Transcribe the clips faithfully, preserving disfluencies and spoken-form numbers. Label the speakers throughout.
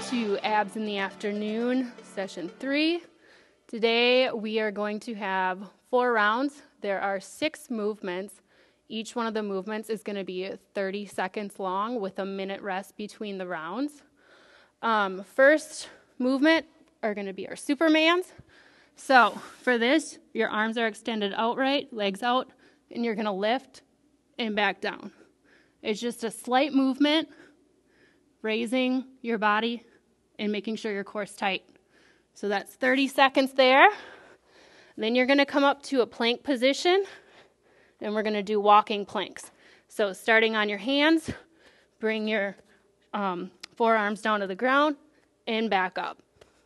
Speaker 1: to Abs in the Afternoon, session three. Today we are going to have four rounds. There are six movements. Each one of the movements is going to be thirty seconds long with a minute rest between the rounds. Um, first movement are going to be our Supermans. So for this, your arms are extended outright, legs out, and you're going to lift and back down. It's just a slight movement, raising your body and making sure your core's tight. So that's thirty seconds there. Then you're going to come up to a plank position, and we're going to do walking planks. So starting on your hands, bring your um, forearms down to the ground and back up.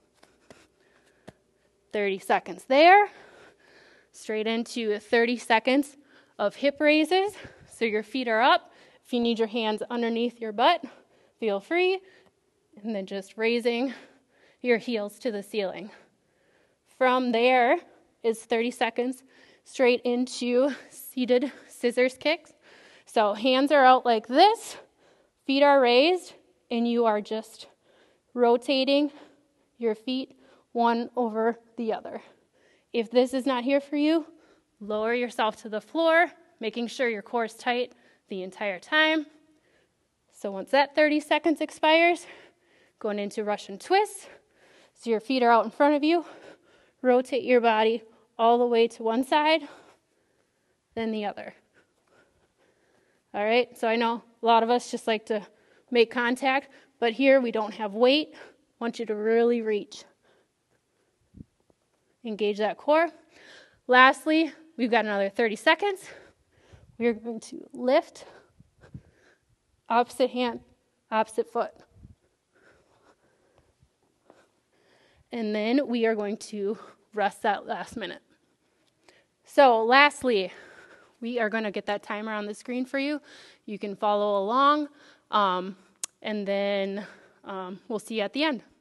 Speaker 1: thirty seconds there. Straight into thirty seconds of hip raises. So your feet are up. If you need your hands underneath your butt, feel free. And then just raising your heels to the ceiling. From there is thirty seconds straight into Seated Scissor Kicks. So hands are out like this, feet are raised, and you are just rotating your feet one over the other. If this is not here for you, lower yourself to the floor, making sure your core is tight the entire time. So once that thirty seconds expires, going into Russian twists. So your feet are out in front of you. Rotate your body all the way to one side, then the other. All right, so I know a lot of us just like to make contact, but here we don't have weight. I want you to really reach. Engage that core. Lastly, we've got another thirty seconds. We're going to lift, opposite hand, opposite foot. And then we are going to rest that last minute. So lastly, we are going to get that timer on the screen for you. You can follow along, um, and then um, we'll see you at the end.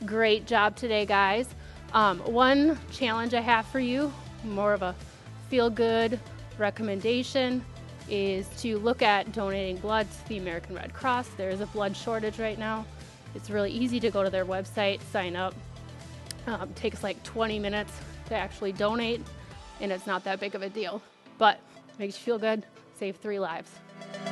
Speaker 1: Great job today, guys. Um, one challenge I have for you, more of a feel-good recommendation, is to look at donating blood to the American Red Cross. There is a blood shortage right now. It's really easy to go to their website, sign up. Um, it takes like twenty minutes to actually donate, and it's not that big of a deal, but makes you feel good, save three lives.